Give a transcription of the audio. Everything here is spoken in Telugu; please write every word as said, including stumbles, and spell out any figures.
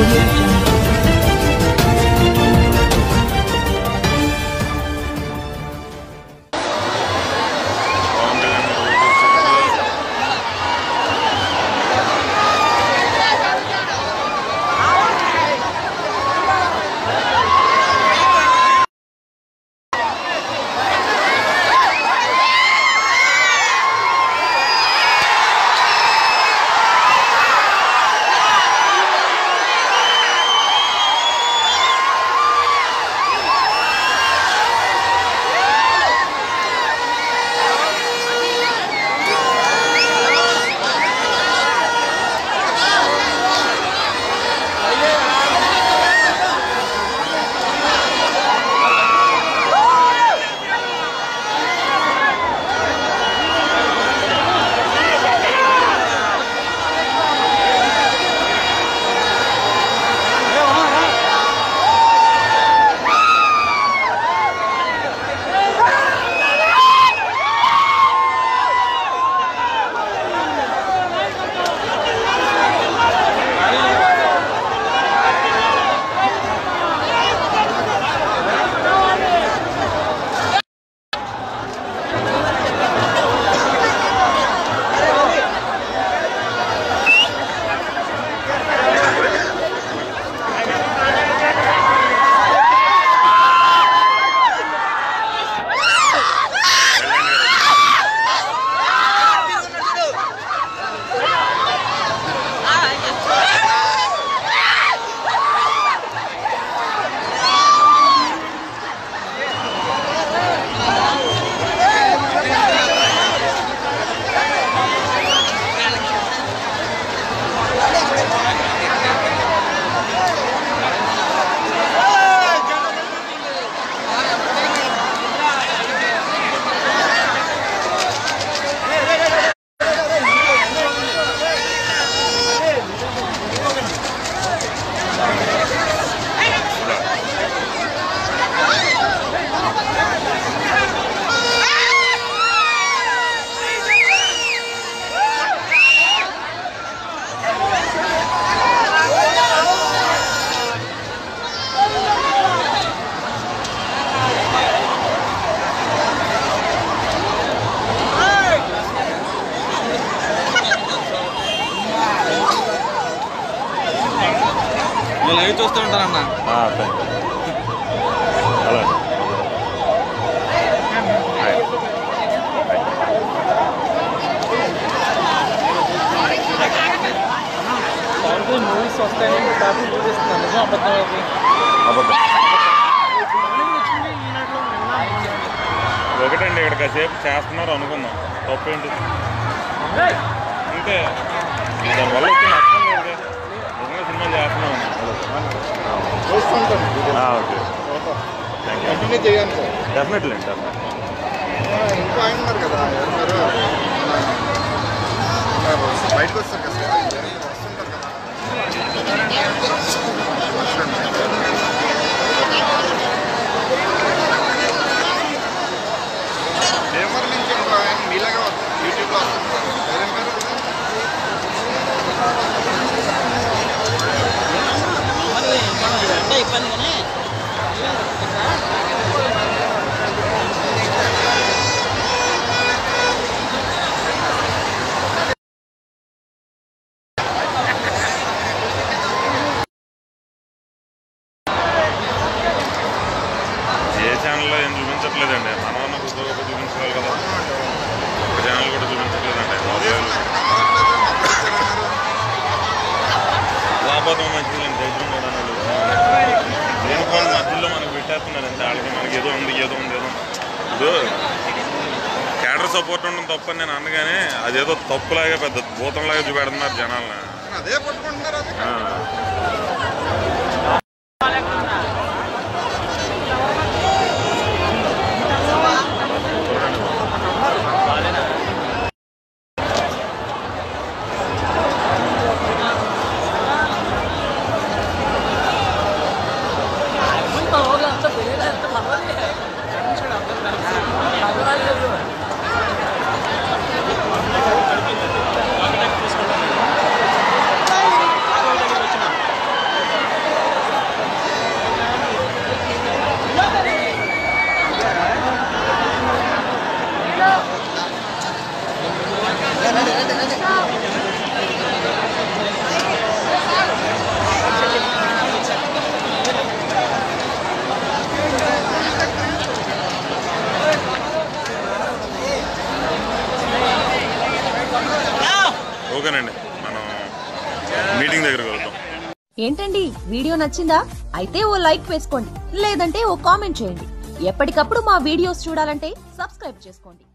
audio jungle. లైవ్ చూస్తూ ఉంటారన్న. మూవీస్ వస్తాయని కాఫీ చూపిస్తున్నాను. అబద్ధం అబద్ధం ఒకటండి ఇక్కడ కాసేపు చేస్తున్నారు అనుకుందాం, తప్పేంటి అంతే. దానివల్ల వచ్చే నష్టం లేదు కదా, నిజంగా సినిమా చేస్తున్నాం. ఓకే కంటిన్యూ చేయాలి సార్, డెఫినెట్లీ అండి. ఇంకో ఆయన ఉన్నారు కదా, బయటకు వస్తారు కదా సార్, వస్తుంటారు కదా. పేపర్ నుంచి ఇంకో ఆయన మీలాగా యూట్యూబ్లో వస్తుంటారు. పేరేం పేరు? ఇబ్బంది కానీ ఏ ఛానల్లో ఏం చూపించట్లేదండి, మనమన్న కొద్దిగా చూపించుకోవాలి కదా. ఒక ఛానల్ కూడా చూపించట్లేదండి. లాభం మంచిది జడ్జి దేని ఫోన్ మధ్యలో మనకు పెట్టేస్తున్నారంటే వాళ్ళకి మనకి ఏదో ఉంది ఏదో ఉంది ఏదో ఇప్పుడు క్యాడర్ సపోర్ట్ ఉండడం తప్పని నేను అనగానే అదేదో తప్పులాగా పెద్ద భూతంలాగా చూపెడుతున్నారు జనాలను. అదే పట్టుకుంటున్నారు. ఏంటండి వీడియో నచ్చిందా? అయితే ఓ లైక్ వేసుకోండి, లేదంటే ఓ కామెంట్ చేయండి. ఎప్పటికప్పుడు మా వీడియోస్ చూడాలంటే సబ్స్క్రైబ్ చేసుకోండి.